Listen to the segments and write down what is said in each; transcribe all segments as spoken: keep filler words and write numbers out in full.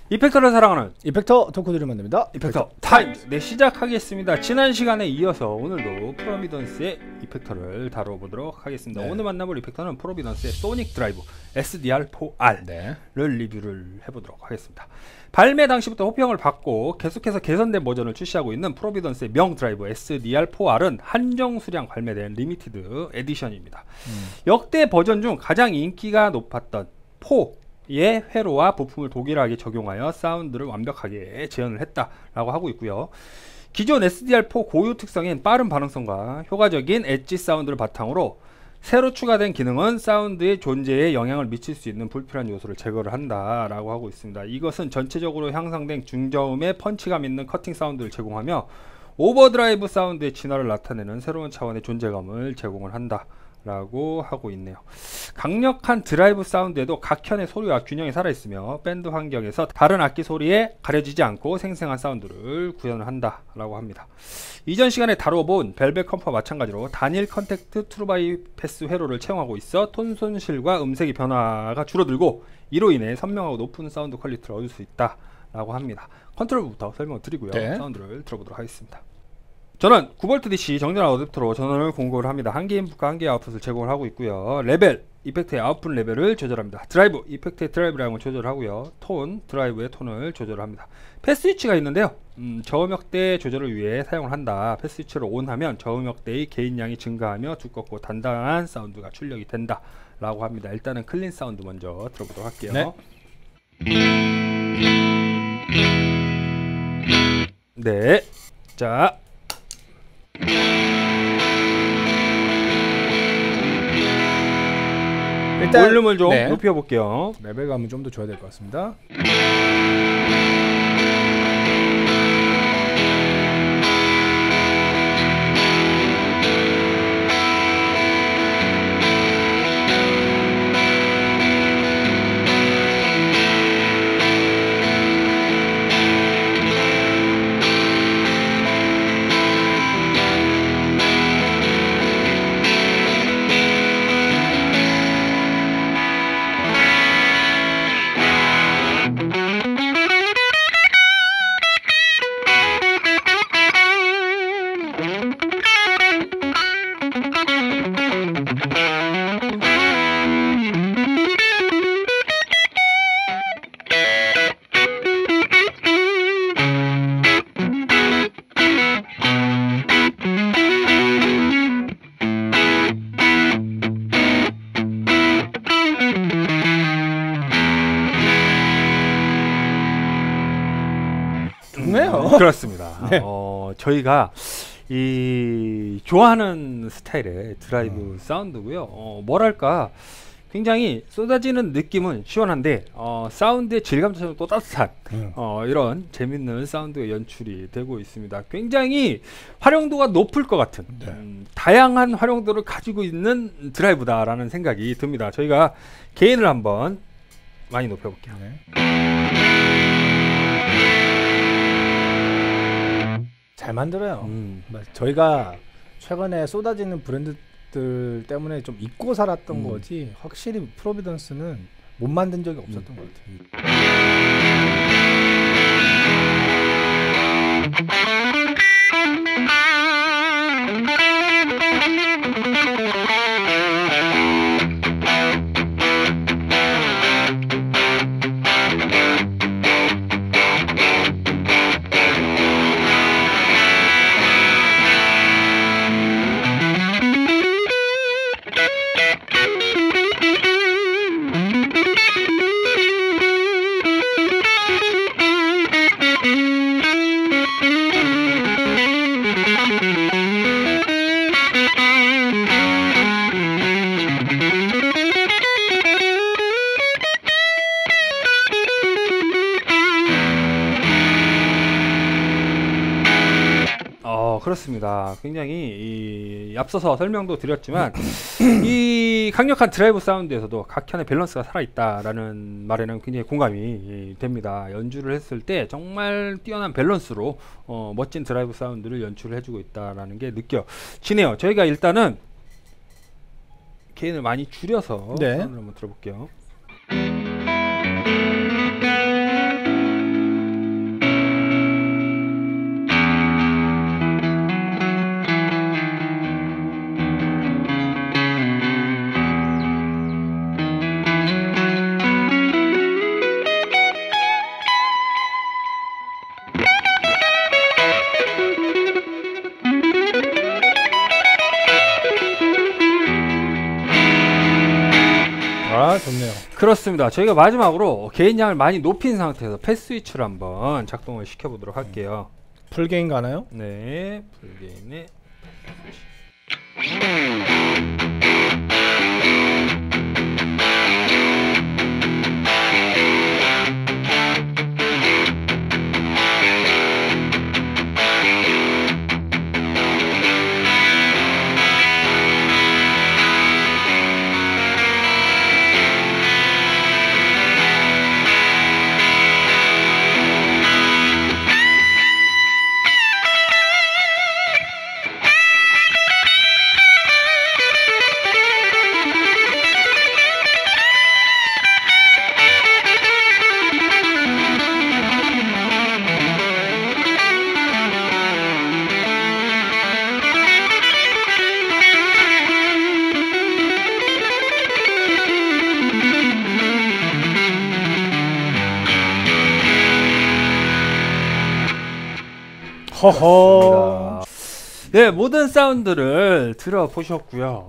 이펙터를 사랑하는 이펙터 덕후들을 만듭니다. 이펙터 타임! 네, 시작하겠습니다. 지난 시간에 이어서 오늘도 프로비던스의 이펙터를 다뤄보도록 하겠습니다. 네. 오늘 만나볼 이펙터는 프로비던스의 소닉 드라이브 에스디알 포 알을 네. 리뷰를 해보도록 하겠습니다. 발매 당시부터 호평을 받고 계속해서 개선된 버전을 출시하고 있는 프로비던스의 명 드라이브 에스디알 포 알은 한정 수량 발매된 리미티드 에디션입니다. 음. 역대 버전 중 가장 인기가 높았던 포 의 회로와 부품을 동일하게 적용하여 사운드를 완벽하게 재현을 했다라고 하고 있고요. 기존 에스디알 포 고유 특성인 빠른 반응성과 효과적인 엣지 사운드를 바탕으로 새로 추가된 기능은 사운드의 존재에 영향을 미칠 수 있는 불필요한 요소를 제거를 한다라고 하고 있습니다. 이것은 전체적으로 향상된 중저음의 펀치감 있는 커팅 사운드를 제공하며 오버드라이브 사운드의 진화를 나타내는 새로운 차원의 존재감을 제공을 한다 라고 하고 있네요. 강력한 드라이브 사운드에도 각현의 소리와 균형이 살아있으며 밴드 환경에서 다른 악기 소리에 가려지지 않고 생생한 사운드를 구현을 한다 라고 합니다. 이전 시간에 다뤄본 벨벳 컴프와 마찬가지로 단일 컨택트 트루바이패스 회로를 채용하고 있어 톤 손실과 음색의 변화가 줄어들고 이로 인해 선명하고 높은 사운드 퀄리티를 얻을 수 있다 라고 합니다. 컨트롤부터 설명을 드리고요. 네. 사운드를 들어보도록 하겠습니다. 저는 구 볼트 디씨 정전화 어댑터로 전원을 공급을 합니다. 한 개의 인풋과 한 개의 아웃풋을 제공을 하고 있고요. 레벨, 이펙트의 아웃풋 레벨을 조절합니다. 드라이브, 이펙트의 드라이브량을 조절하고요. 톤, 드라이브의 톤을 조절합니다. 패스 스위치가 있는데요. 음, 저음역대 조절을 위해 사용을 한다. 패스 스위치를 온하면 저음역대의 게인량이 증가하며 두껍고 단단한 사운드가 출력이 된다 라고 합니다. 일단은 클린 사운드 먼저 들어보도록 할게요. 네, 네. 자, 일단 볼륨을 좀 네. 높여볼게요. 레벨감을 좀 더 줘야 될 것 같습니다. 그렇습니다. 네. 어, 저희가 이 좋아하는 스타일의 드라이브 음. 사운드고요. 어, 뭐랄까 굉장히 쏟아지는 느낌은 시원한데 어, 사운드의 질감처럼 또 따뜻한 음. 어, 이런 재밌는 사운드의 연출이 되고 있습니다. 굉장히 활용도가 높을 것 같은 네. 음, 다양한 활용도를 가지고 있는 드라이브다라는 생각이 듭니다. 저희가 게인을 한번 많이 높여볼게요. 네. 잘 만들어요. 음. 저희가 최근에 쏟아지는 브랜드들 때문에 좀 잊고 살았던 음. 거지 확실히 프로비던스는 못 만든 적이 없었던 음. 것 그렇습니다. 굉장히 이 앞서서 설명도 드렸지만 이 강력한 드라이브 사운드에서도 각현의 밸런스가 살아있다라는 말에는 굉장히 공감이 됩니다. 연주를 했을 때 정말 뛰어난 밸런스로 어, 멋진 드라이브 사운드를 연출을 해주고 있다라는 게 느껴지네요. 저희가 일단은 게인을 많이 줄여서 네. 사운드를 한번 들어볼게요. 그렇습니다. 저희가 마지막으로 개인량을 많이 높인 상태에서 패스위치를 한번 작동을 시켜보도록 할게요. 풀게임 가나요? 네, 풀게임에 허허. 네, 모든 사운드를 들어보셨고요.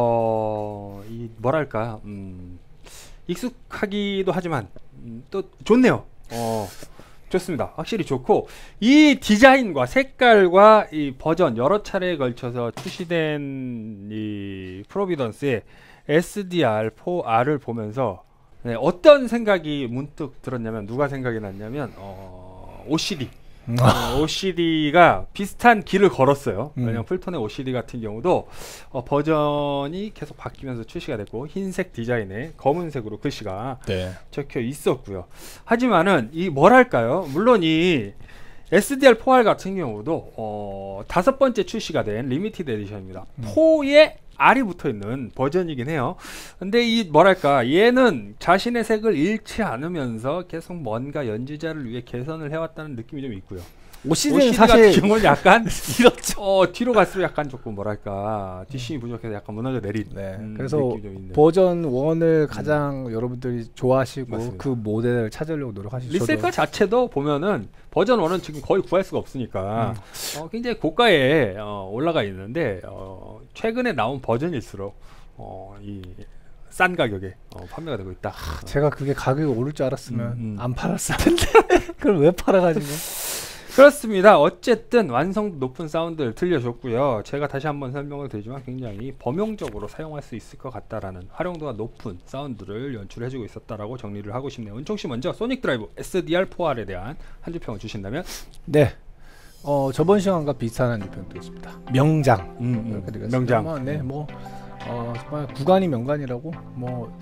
어, 이 뭐랄까, 음, 익숙하기도 하지만 음, 또 좋네요. 어, 좋습니다. 확실히 좋고 이 디자인과 색깔과 이 버전 여러 차례에 걸쳐서 출시된 이 프로비던스의 에스디알 포 알을 보면서 네, 어떤 생각이 문득 들었냐면 누가 생각이 났냐면 어, 오씨디. 어, 오씨디가 비슷한 길을 걸었어요. 음. 왜냐면 풀톤의 오씨디 같은 경우도 어, 버전이 계속 바뀌면서 출시가 됐고 흰색 디자인에 검은색으로 글씨가 네. 적혀 있었고요. 하지만은 이 뭐랄까요? 물론 이 에스디알 포 알 같은 경우도 어, 다섯 번째 출시가 된 리미티드 에디션입니다. 음. 포에 알이 붙어있는 버전이긴 해요. 근데 이 뭐랄까 얘는 자신의 색을 잃지 않으면서 계속 뭔가 연주자를 위해 개선을 해왔다는 느낌이 좀 있고요. 오씨디는 사실 같은 경우는 약간 이렇죠. 어, 뒤로 갈수록 약간 조금 뭐랄까 뒷심이 부족해서 약간 무너져 내린 네. 음, 그래서 느낌이 좀 있는. 버전 원을 가장 음. 여러분들이 좋아하시고 맞습니다. 그 모델을 찾으려고 노력하시죠. 리셀카 자체도 보면은 버전 원은 지금 거의 구할 수가 없으니까 음. 어, 굉장히 고가에 어, 올라가 있는데 어, 최근에 나온 버전일수록 어, 이 싼 가격에 어, 판매가 되고 있다. 하, 제가 그게 가격이 오를 줄 알았으면 음, 음. 안 팔았을 텐데 그걸 왜 팔아가지고. 그렇습니다. 어쨌든 완성도 높은 사운드를 들려줬고요. 제가 다시 한번 설명을 드리지만 굉장히 범용적으로 사용할 수 있을 것 같다라는 활용도가 높은 사운드를 연출해주고 있었다라고 정리를 하고 싶네요. 은총씨 먼저 소닉 드라이브 에스디알 포 알에 대한 한 줄평을 주신다면? 네. 어, 저번 시간과 비슷한 한 줄평 드렸습니다. 명장. 음, 음. 이렇게 드렸습니다. 명장. 네, 뭐 어, 정말 구간이 명간이라고 뭐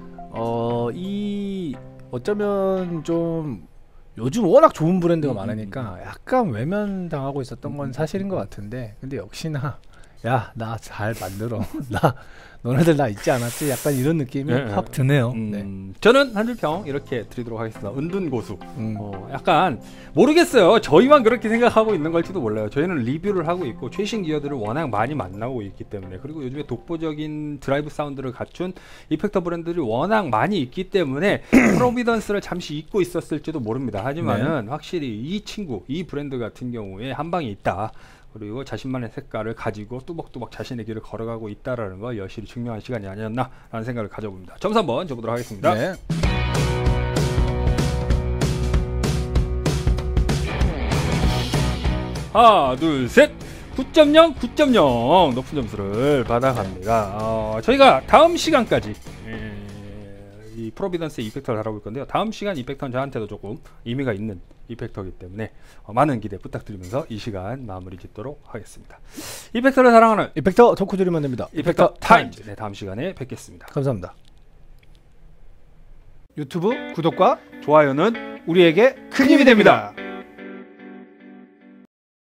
어, 이 어쩌면 좀 요즘 워낙 좋은 브랜드가 음, 많으니까 약간 외면당하고 있었던 건 사실인 것 같은데, 근데 역시나 야, 나 잘 만들어. 나 너네들 나 잊지 않았지? 약간 이런 느낌이 네, 확 드네요. 음, 네. 저는 한 줄평 이렇게 드리도록 하겠습니다. 은둔고수. 음. 어, 약간 모르겠어요. 저희만 그렇게 생각하고 있는 걸지도 몰라요. 저희는 리뷰를 하고 있고 최신 기어들을 워낙 많이 만나고 있기 때문에, 그리고 요즘에 독보적인 드라이브 사운드를 갖춘 이펙터 브랜드들이 워낙 많이 있기 때문에 프로비던스를 잠시 잊고 있었을지도 모릅니다. 하지만은 네. 확실히 이 친구, 이 브랜드 같은 경우에 한 방이 있다. 그리고 자신만의 색깔을 가지고 뚜벅뚜벅 자신의 길을 걸어가고 있다라는 걸 여실히 증명한 시간이 아니었나라는 생각을 가져봅니다. 점수 한번 줘보도록 하겠습니다. 네. 하나, 둘, 셋! 구 점 영, 구 점 영 높은 점수를 받아갑니다. 어, 저희가 다음 시간까지 에, 이 프로비던스의 이펙터를 다뤄볼 건데요. 다음 시간 이펙터는 저한테도 조금 의미가 있는 이펙터이기 때문에 어, 많은 기대 부탁드리면서 이 시간 마무리 짓도록 하겠습니다. 이펙터를 사랑하는 이펙터 덕후들이 만듭니다. 이펙터, 이펙터 타임즈. 네, 다음 시간에 뵙겠습니다. 감사합니다. 유튜브 구독과 좋아요는 우리에게 큰 힘이 됩니다.